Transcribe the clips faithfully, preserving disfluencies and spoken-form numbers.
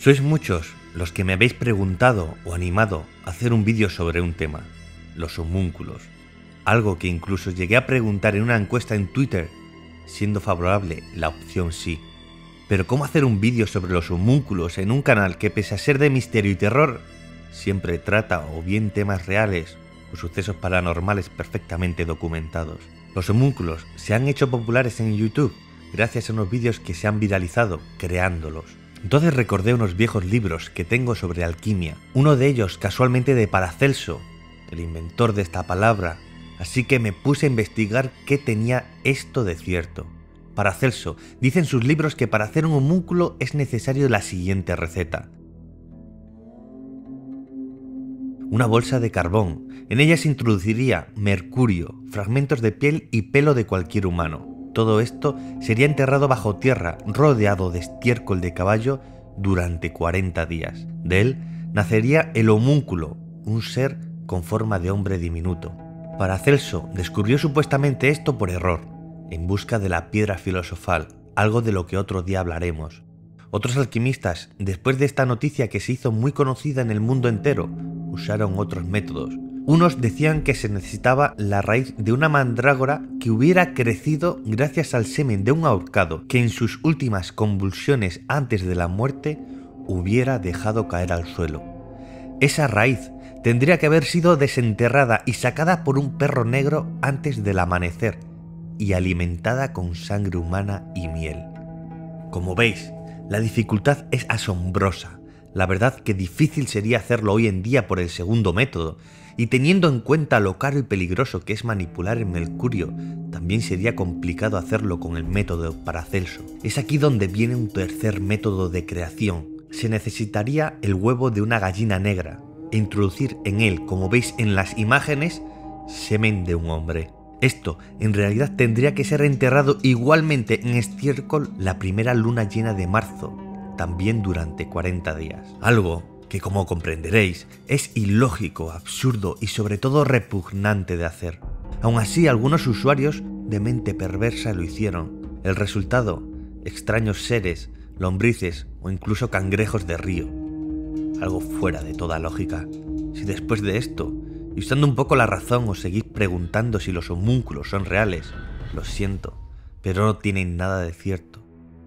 Sois muchos los que me habéis preguntado o animado a hacer un vídeo sobre un tema, los homúnculos, algo que incluso llegué a preguntar en una encuesta en Twitter, siendo favorable la opción sí. Pero ¿cómo hacer un vídeo sobre los homúnculos en un canal que, pese a ser de misterio y terror, siempre trata o bien temas reales o sucesos paranormales perfectamente documentados? Los homúnculos se han hecho populares en YouTube gracias a unos vídeos que se han viralizado creándolos. Entonces recordé unos viejos libros que tengo sobre alquimia, uno de ellos casualmente de Paracelso, el inventor de esta palabra, así que me puse a investigar qué tenía esto de cierto. Paracelso dice en sus libros que para hacer un homúnculo es necesario la siguiente receta. Una bolsa de carbón, en ella se introduciría mercurio, fragmentos de piel y pelo de cualquier humano. Todo esto sería enterrado bajo tierra, rodeado de estiércol de caballo durante cuarenta días. De él nacería el homúnculo, un ser con forma de hombre diminuto. Paracelso descubrió supuestamente esto por error, en busca de la piedra filosofal, algo de lo que otro día hablaremos. Otros alquimistas, después de esta noticia que se hizo muy conocida en el mundo entero, usaron otros métodos. Unos decían que se necesitaba la raíz de una mandrágora que hubiera crecido gracias al semen de un ahorcado que en sus últimas convulsiones antes de la muerte hubiera dejado caer al suelo. Esa raíz tendría que haber sido desenterrada y sacada por un perro negro antes del amanecer y alimentada con sangre humana y miel. Como veis, la dificultad es asombrosa. La verdad que difícil sería hacerlo hoy en día por el segundo método, y teniendo en cuenta lo caro y peligroso que es manipular el mercurio, también sería complicado hacerlo con el método Paracelso. Es aquí donde viene un tercer método de creación. Se necesitaría el huevo de una gallina negra e introducir en él, como veis en las imágenes, semen de un hombre. Esto en realidad tendría que ser enterrado igualmente en estiércol la primera luna llena de marzo, también durante cuarenta días. Algo que, como comprenderéis, es ilógico, absurdo y sobre todo repugnante de hacer. Aún así, algunos usuarios de mente perversa lo hicieron. El resultado, extraños seres, lombrices o incluso cangrejos de río. Algo fuera de toda lógica. Si después de esto, y usando un poco la razón, os seguís preguntando si los homúnculos son reales, lo siento, pero no tienen nada de cierto.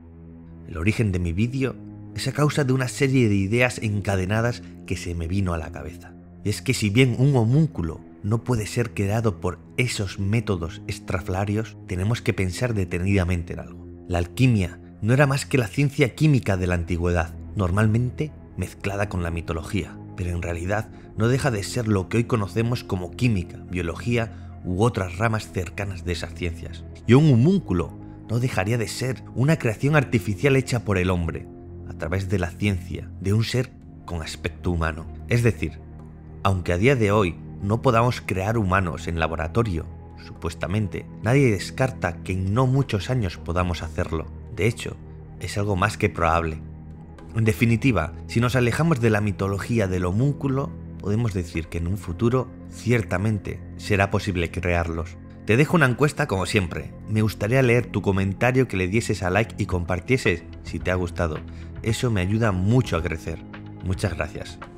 El origen de mi vídeo es a causa de una serie de ideas encadenadas que se me vino a la cabeza. Y es que si bien un homúnculo no puede ser creado por esos métodos estrafalarios, tenemos que pensar detenidamente en algo. La alquimia no era más que la ciencia química de la antigüedad, normalmente mezclada con la mitología, pero en realidad no deja de ser lo que hoy conocemos como química, biología u otras ramas cercanas de esas ciencias. Y un homúnculo no dejaría de ser una creación artificial hecha por el hombre, a través de la ciencia, de un ser con aspecto humano. Es decir, aunque a día de hoy no podamos crear humanos en laboratorio, supuestamente, nadie descarta que en no muchos años podamos hacerlo. De hecho, es algo más que probable. En definitiva, si nos alejamos de la mitología del homúnculo, podemos decir que en un futuro, ciertamente, será posible crearlos. Te dejo una encuesta como siempre. Me gustaría leer tu comentario, que le dieses a like y compartieses si te ha gustado. Eso me ayuda mucho a crecer. Muchas gracias.